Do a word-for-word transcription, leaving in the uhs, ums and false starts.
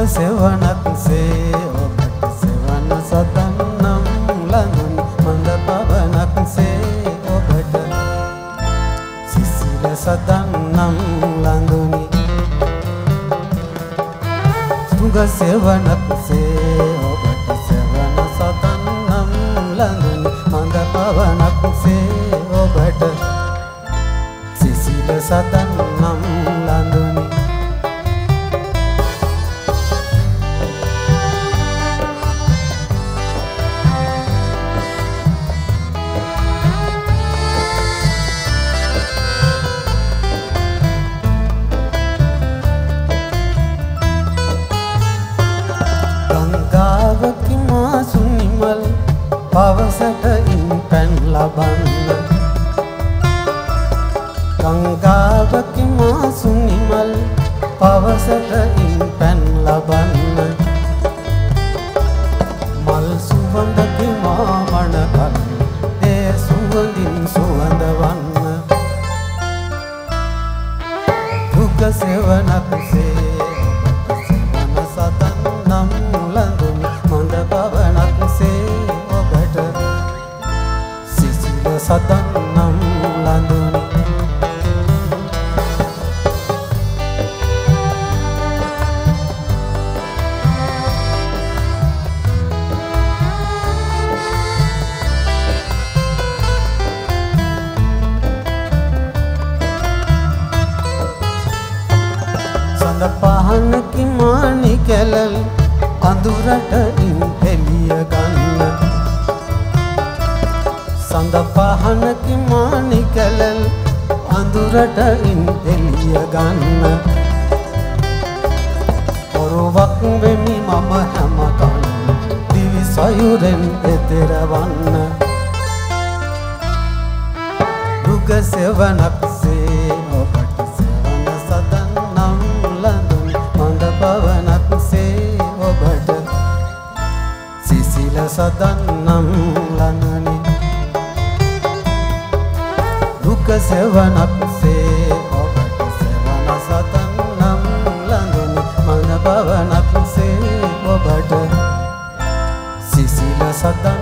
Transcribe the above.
සෙවණක් සේ ඔබට සෙවණ සදන්නම් ලඳුනි මඳ පවනක් සේ ඔබට සිසිල සදන්නම් ලඳුනි සුග සෙවණක් සේ ඔබට සෙවණ සදන්නම් ලඳුනි මඳ පවනක් සේ ඔබට සිසිල සදන්නම් ලඳුනි ගංගාවකි මාසුනිමල් පවසට ඉන් පැන් ලබන්න ගංගාවකි මාසුනිමල් පවසට ඉන් පැන් ලබන්න මල් සුවඳකි මාමණ කල් ඒ සුවඳින් සුවඳ වන්න දුක සෙවණක් සේ ඔබට සෙවණ සදන්නම් ලඳුනි මඳ පවනක් සේ ඔබට සිසිල සදන්නම් ලඳුනි සඳ පහනකි මානි කැලල් අඳුරට ඉන් එළිය ගන්න සඳ පහනකි මානි කැලල් අඳුරට ඉන් එළිය ගන්න පොරොවක් වෙමි මම හැම කන් දිවි සයුරෙන් එතරවන්න දුක සෙවණක් සේ ඔබට සෙවණ සදන්නම් ලඳුනි මඳ පවනක් සේ ඔබට සිසිල සදන්නම් ලඳුනි දුක සෙවණක් සේ ඔබට සෙවණ සදන්නම් ලඳුනි මඳ පවනක් සේ ඔබට සිසිල සදන්